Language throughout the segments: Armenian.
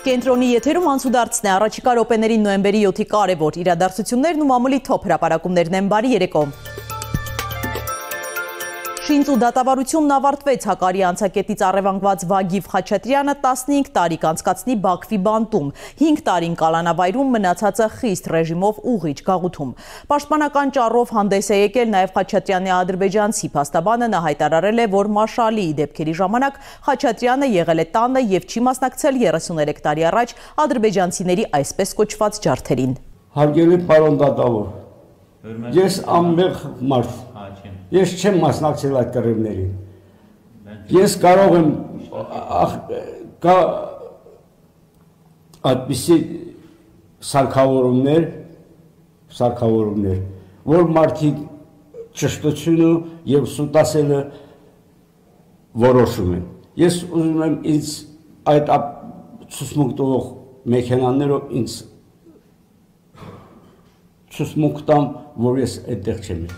Կենտրոնի եթերում անցուդարձն է առաջիկա րոպեներին նոյեմբերի 7-ի կարևոր իրադարձություններն ու մամուլի թոփ հրապարակումներն են բարի երեկո։ Շինծ ու դատավարությունն ավարտվեց Հակարի անցակետից առևանգված Վագիվ Խաչատրյանը 15 տարի կանցկացնի Բաքվի բանտում, 5 տարին կալանավայրում մնացածը խիստ ռեժիմով ուղիչ գաղութում։ Պաշտպանական ճառով հանդես է եկել նաև Խաչատրյանի ադրբեջանցի փաստաբանը, նա հայտարարել է, որ Մաշալիի դեպքերի ժամանակ Խաչատրյանը եղել է տանը եւ չի մասնակցել 33 տարի առաջ ադրբեջանցիների այսպես կոչված ջարդերին։ Հարգելի պարոն դատավոր, ես անմեղ մարդ Ես չեմ մասնակցել այդ կռիվներին։ Ես կարող եմ կա այդպիսի սարքավորումներ, որ մարդիկ ճշտությունը եւ սուտասելը որոշում են։ Ես ուզում եմ ինձ այդ ցուցմունք տվող մեքենաներով ինձ ցուցմունք տամ, որ ես այդտեղ չեմ։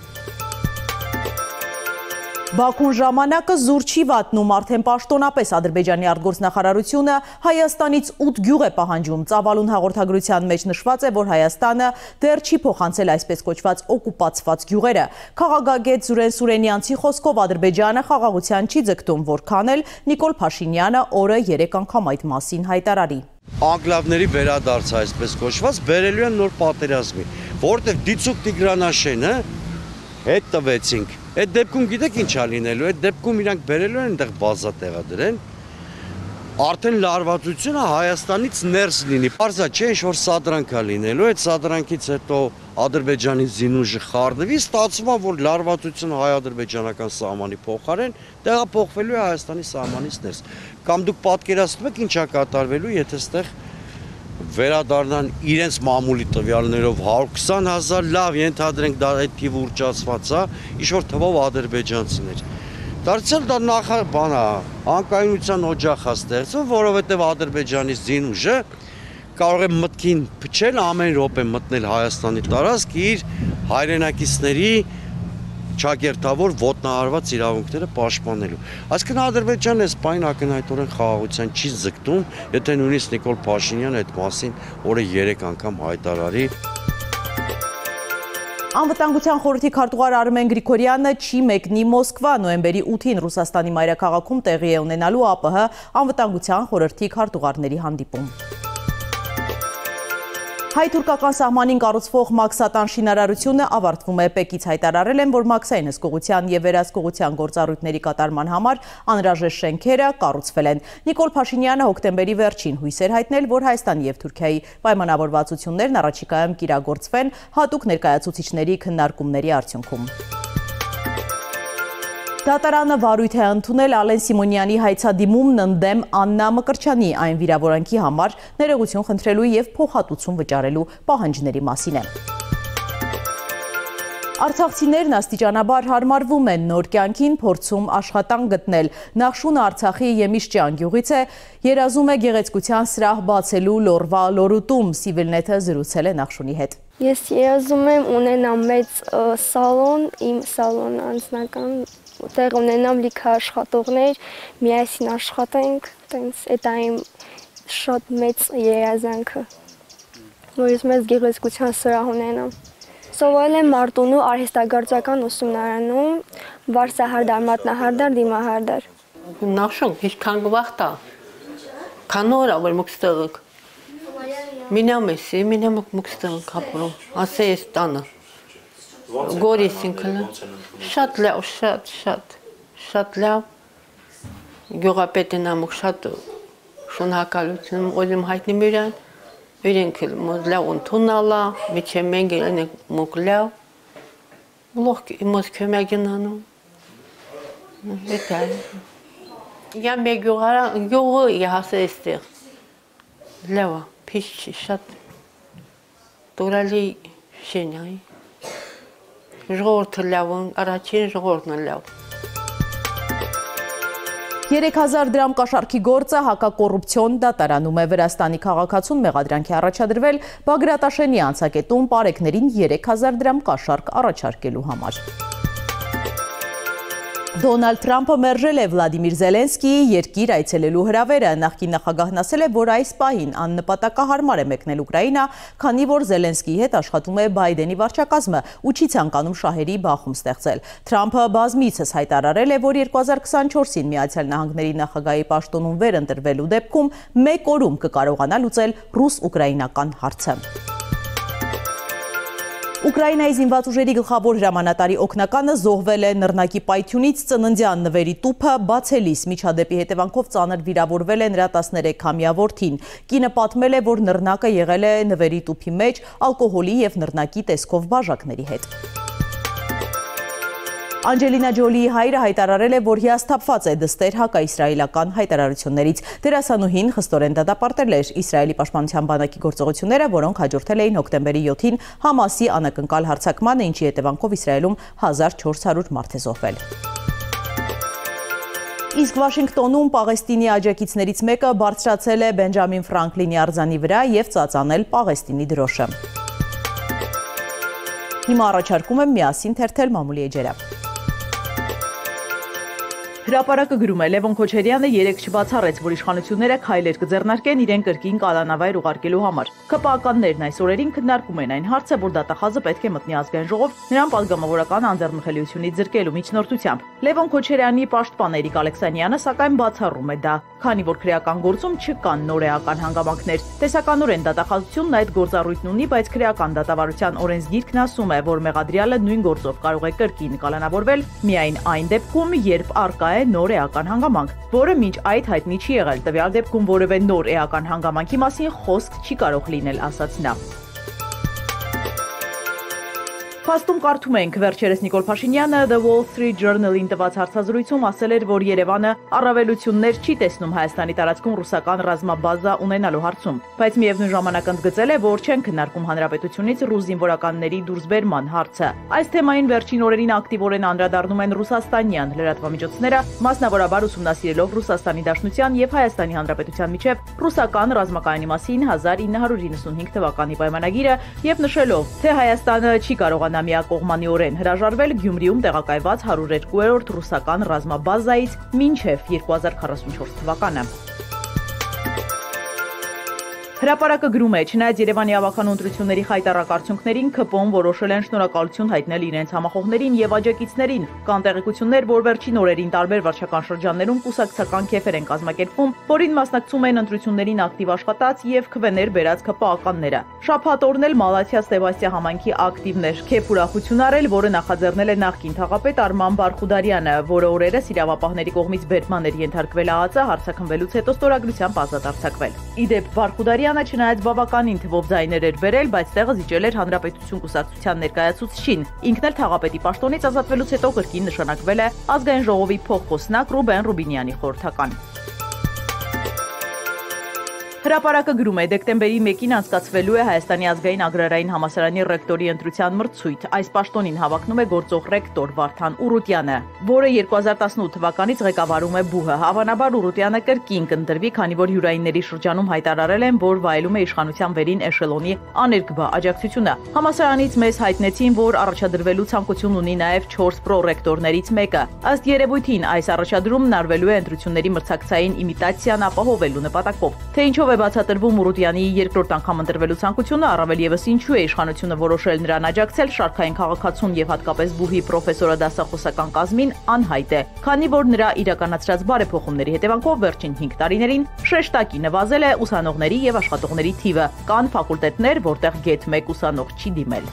Բաքուն ժամանակը զուր չի վատնում, արդեն պաշտոնապես Ադրբեջանի արտգործնախարարությունը Հայաստանից 8 գյուղ է պահանջում։ Ծավալուն հաղորդագրության մեջ նշված է, որ Հայաստանը դեռ չի փոխանցել այսպես կոչված օկուպացված գյուղերը։ Քաղաքագետ Զուրեն Սուրենյանցի խոսքով Ադրբեջանը խաղաղության չի ձգտում, որքան էլ Նիկոլ Փաշինյանը օրը 3 անգամ այդ մասին հայտարարի։ Անկլավների վերադարձ այսպես կոչված բերելու են նոր պատերազմի, որտեղ Դիցուկ Տիգրանաշենը հետ տվեցինք։ Այդ դեպքում գիտեք ինչ է լինելու, այդ դեպքում իրանք բերելու են այնտեղ բազա տեղադրեն, արդեն լարվածությունը Հայաստանից ներս լինի։ Պարզա չէ, ինչ-որ սադրանք է լինելու, այդ սադրանքից հետո Ադրբեջանի զինուժը խառնվի, ստացվում է, որ լարվածությունը հայ-ադրբեջանական սահմանի փոխարեն տեղափոխվելու է Հայաստանի սահմանից ներս։ Կամ դուք պատկերացնում եք ինչ է կատարվելու, եթե այստեղ վերադառնան իրենց մամուլի տվյալներով 120,000 լավ ենթադրենք դա այդ թիվը ուռճացված է, ինչ-որ թվով ադրբեջանցիներ։ Դարձյալ դա բան է, անկայունության օջախ է ստեղծվում, որովհետև Ադրբեջանի զինուժը կարող է մտքին փչել ամեն րոպե մտնել Հայաստանի տարածք իր հայրենակիցների չակերտավոր ոտնահարված իրավունքները պաշտպանելու։ Այսինքն Ադրբեջանը այս պայն ակնհայտորեն խաղաղության չի ձգտում, եթե նույնիսկ Նիկոլ Փաշինյանը այդ մասին օրը 3 անգամ հայտարարի։ Անվտանգության խորհրդի քարտուղար Արմեն Գրիգորյանը չի մեկնի Մոսկվա, նոյեմբերի 8-ին Ռուսաստանի մայրաքաղաքում տեղի է ունենալու ԱՊՀ անվտանգության խորհրդի քարտուղարների հանդիպում։ Հայ-թուրքական սահմանին կառուցվող Մաքսատան շինարարությունը ավարտվում է։ Պեկից հայտարարել են, որ մաքսային հսկողության և վերահսկողության գործառույթների կատարման համար անհրաժեշտ շենքերը կառուցվել են։ Նիկոլ Փաշինյանը հոկտեմբերի վերջին հույս էր հայտնել, որ Հայաստանի և Թուրքիայի պայմանավորվածություններն առաջիկայում կիրագործվեն հատուկ ներկայացուցիչների քննարկումների արդյունքում։ Դատարանը վարույթ է ընդունել Ալեն Սիմոնյանի հայցադիմումն ընդդեմ Աննա Մկրտչյանի այն վիրավորանքի համար ներողություն խնդրելու և փոխհատուցում վճարելու պահանջների մասին է։ Արցախցիներն աստիճանաբար հարմարվում են նոր կյանքին, փորձում աշխատանք գտնել։ Նախշունը Արցախի Եմիշճյան գյուղից է, երազում է գեղեցկության սրահ բացելու Լորվա լորուտում։ Սիվիլնեթը զրուցել է Նախշունի հետ։ Ես երազում եմ ունենամ մեծ սալոն, իմ սալոն անձնական Ուտեղ ունենամ լիքը աշխատողներ, միասին աշխատենք, դա իմ շատ մեծ երազանքը, որ ես մեծ գեղեցկության սրահ ունենամ։ Սովորել եմ Մարտունու արհեստագործական ուսումնարանում, վարսահարդար, մատնահարդար, դիմահարդար։ Նախշուն, ինչքան վաղտ է, քան օր է, որ մուքստեղ եք։ Մինամ էսի, մինամ մուքստեղ եք ապրում, ասե ես տանը։ Գորիս ինքն շատ լավ, շատ լավ գյուղապետին ամուք շատ շնորհակալություն ուզում հայտնել իրան, իրենք լավ ընդունալա, միջև մենք ենք մուք լավ, լող իմոս քյոմյագին անում, էտա։ Я մեկ գյուղը հասե էստեղ, լավ է, պիշ չի, շատ տորալի շենյայի։ Ժողորդը լավ, առաջին ժողորդն է լավ։ 3000 դրամ կաշառքի գործը հակակոռուպցիոն դատարանում է։ Վրաստանի քաղաքացուն մեղադրանքի առաջադրվել Բագրատաշենի անցակետում պարեկներին 3000 դրամ կաշառք առաջարկելու համար։ Դոնալդ Թրամփը մերժել է Վլադիմիր Զելենսկիի երկիր այցելելու հրավերը։ Նախկին նախագահն ասել է, որ այս պահին աննպատակահարմար է մեկնել Ուկրաինա, քանի որ Զելենսկիի հետ աշխատում է Բայդենի վարչակազմը ու չի ցանկանում շահերի բախում ստեղծել։ Թրամփը բազմիցս հայտարարել է, որ 2024-ին Միացյալ Նահանգների նախագահի պաշտոնում վերընտրվելու դեպքում մեկ օրում կկարողանա լուծել ռուս-ուկրաինական հարցը։ Ուկրաինայի զինված ուժերի գլխավոր հրամանատարի օգնականը զոհվել է նռնակի պայթյունից, ծննդյան նվերի տուփը բացելիս միջադեպի հետևանքով ծանր վիրավորվել է նրա 13-ամյա որդին։ Կինը պատմել է, որ նռնակը եղել է նվերի տուփի մեջ ալկոհոլի եւ նռնակի տեսքով բաժակների հետ։ Անջելինա Ջոլիի հայրը հայտարարել է, որ հիասթափված է դստեր հակաիսրայելական հայտարարություններից։ Դերասանուհին խստորեն դատապարտել էր Իսրայելի պաշտպանության բանակի գործողությունները, որոնք հաջորդել էին հոկտեմբերի 7-ին Համասի անակնկալ հարձակմանը, ինչի հետևանքով Իսրայելում 1400 մարդ է զոհվել։ Իսկ Վաշինգտոնում Պաղեստինի աջակիցներից մեկը բարձրացել է Բենջամին Ֆրանկլինի արձանի վրա եւ ծածանել Պաղեստինի դրոշը։ Հիմա առաջարկում եմ միասին թերթել մամուլի էջերը։ Հրապարակը գրում է, Լևոն Քոչարյանը երեկ չբացառեց, որ իշխանությունները քայլեր կձեռնարկեն իրեն կրկին կալանավայր ուղարկելու համար։ ԿՊԱ-ականներն այս օրերին քննարկում են այն հարցը, որ դատախազը պետք է մտնի ազգային ժողով նրան պատգամավորական անձեռնմխելիությունից զրկելու միջնորդությամբ։ Լևոն Քոչարյանի պաշտպան Էրիկ Ալեքսանյանը սակայն բացառում է դա, քանի որ քրեական գործում չկան նորեական հանգամանքներ։ Տեսականորեն դատախազությունն այդ գործառույթն ունի, բայց քրեական դատավարության օրենսգիրքն ասում է, որ մեղադրյալը նույն գործով կարող է կրկին կալանավորվել միայն այն դեպքում, երբ առկա է նոր էական հանգամանք, որը մինչ այդ հայտնի չի եղել։ Տվյալ դեպքում որևէ նոր էական հանգամանքի մասին խոսք չի կարող լինել, ասաց նա։ Փաստում կարդում ենք, վերջերս Նիկոլ Փաշինյանը The Wall Street Journal-ին տված հարցազրույցում ասել էր, որ Երևանը առավելություններ չի տեսնում Հայաստանի տարածքում ռուսական ռազմաբազա ունենալու հարցում, բայց միևնույն ժամանակ ընդգծել է, որ չեն քննարկում հանրապետությունից ռուս զինվորականների դուրսբերման հարցը։ Այս թեմային վերջին օրերին ակտիվորեն անդրադառնում են ռուսաստանյան լրատվամիջոցները, մասնավորաբար ուսումնասիրելով Ռուսաստանի Դաշնության եւ Հայաստանի Հանրապետության միջև ռուսական ռազմակայանի մասին 1995 թվականի պայմանագիրը եւ նշելով, թե Հայաստանը չի կարողանա միակողմանիորեն հրաժարվել Գյումրիում տեղակայված 102-րդ ռուսական ռազմաբազայից մինչև 2044 թվականը։ Հրապարակը գրում է, չնայած Երևանի ավականու ընտրությունների խայտառակ արդյունքներին, ՔՊՕ-ն որոշել են շնորհակալություն հայտնել իրենց համախոհներին եւ աջակիցներին։ Կան տեղեկություններ, որ վերջին օրերին տարբեր վարչական շրջաններում կուսակցական քեֆեր են կազմակերպվում, որին մասնակցում են ընտրություններին ակտիվ աշխատած եւ քվեներ բերած ԿՊԱ-ականները։ Շաբաթ օրն էլ Մալաթիա Ստեվաստիա համայնքի ակտիվներ քեֆ ուրախություն արել, որը նախաձեռնել է նախկին թաղապետ Արման Բարխուդարյանը, որը օրերս իրավապահների կողմից բերման էր ենթարկվել ԱԱԾ հարցաքննվելուց հետո ստորագրությամբ ազատ արձակվել։ Իդեպ Բարխուդարյանը չնայած բավականին թվով ձայներ էր բերել, բայց տեղը զիջել էր Հանրապետություն կուսակցության ներկայացուցչին։ Ինքն էլ թաղապետի պաշտոնից ազատվելուց հետո կրկին նշանակվել է ազգային ժողովի փոխխոսնակ Ռուբեն Ռուբինյանի խորհրդական։ Հրապարակը գրում է, դեկտեմբերի 1-ին անցկացվելու է Հայաստանի ազգային ագրարային համալսարանի ռեկտորի ընտրության մրցույթ։ Այս պաշտոնին հավակնում է գործող ռեկտոր Վարդան Ուրուտյանը, որը 2018 թվականից ղեկավարում է ԲՈՒՀ-ը։ Հավանաբար Ուրուտյանը կրկին կընտրվի, քանի որ հյուրայինների շրջանում հայտարարել են, որ վայելում է իշխանության վերին էշելոնի աներկբա աջակցությունը։ Համալսարանից մեզ հայտնեցին, որ առաջադրվելու ցանկություն ունի նաև 4 պրոռեկտորներից մեկը։ Ըստ երևույթին, այս առաջադրումն արվելու է ընտրությունների մրցակցային իմիտացիան ապահովելու նպատակով։ Թե ինչով է բացատրվում Ուրուտյանի երկրորդ անգամ ընտրվելու ցանկությունը, առավել եւս ինչու է իշխանությունը որոշել նրան աջակցել, շարքային քաղաքացուն եւ հատկապես ԲՈՒՀ-ի պրոֆեսորը դասախոսական կազմին անհայտ է, քանի որ նրա իրականացրած բարեփոխումների հետևանքով վերջին 5 տարիներին շեշտակի նվազել է ուսանողների եւ աշխատողների թիվը։ Կան ֆակուլտետներ, որտեղ գեթ 1 ուսանող չի դիմել։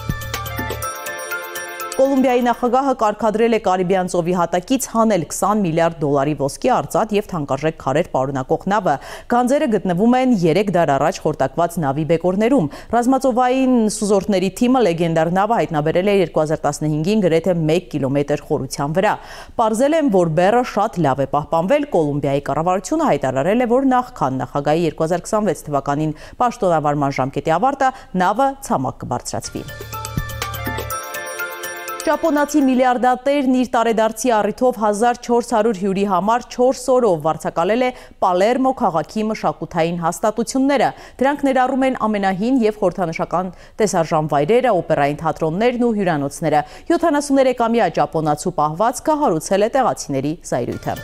Կոլումբիայի նախագահը կարգադրել է Կարիբյան ծովի հատակից հանել $20 միլիարդ ոսկի արծաթ եւ թանկարժեք քարեր պարունակող նավը։ Գանձերը գտնվում են 3 դար առաջ խորտակված նավի բեկորներում։ Ռազմածովային սուզորդների թիմը լեգենդար նավը հայտնաբերել է 2015-ին գրեթե 1 կիլոմետր խորության վրա։ Պարզել են, որ բեռը շատ լավ է պահպանվել։ Կոլումբիայի կառավարությունը հայտարարել է, որ նախքան նախագահի 2026 թվականին պաշտոնավարման ժամկետի ավարտը նավը ցամաք կբարձրացվի։ Ճապոնացի միլիարդատերն իր տարեդարձի առիթով 1400 հյուրի համար 4 օրով վարձակալել է Պալերմո քաղաքի մշակութային հաստատությունները։ Դրանք ներառում են ամենահին և խորհրդանշական տեսարժան վայրերը, օպերային թատրոններն ու հյուրանոցները։ 73-ամյա ճապոնացու պահվածքը հարուցել է տեղացիների զայրույթը։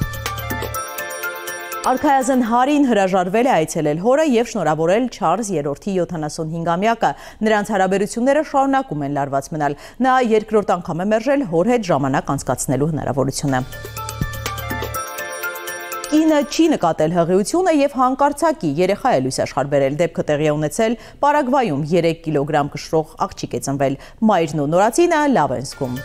Արքայազն Հարին հրաժարվել է այցելել հորը և շնորհավորել Չարլզ III-ի 75-ամյակը։ Նրանց հարաբերությունները շարունակում են լարված մնալ։ Նա երկրորդ անգամ է մերժել հոր հետ ժամանակ անցկացնելու հնարավորությունը։ Կինը չի նկատել հղիությունը և հանկարծակի երեխա է լույս աշխարհ բերել։ Դեպքը տեղի է ունեցել Պարագվայում 3 կիլոգրամ կշռող աղջիկ է ծնվել։ Մայրն ու նորածինը լավ են զգում։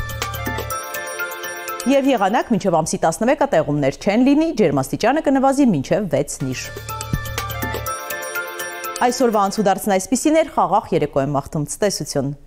Եվ եղանակ մինչև ամսի 11-ը տեղումներ չեն լինի, ջերմաստիճանը կնվազի մինչև 6 նիշ։ Այսօրվա անցուդարձն այսպիսին էր, խաղաղ երեկո եմ մաղթում, ցտեսություն։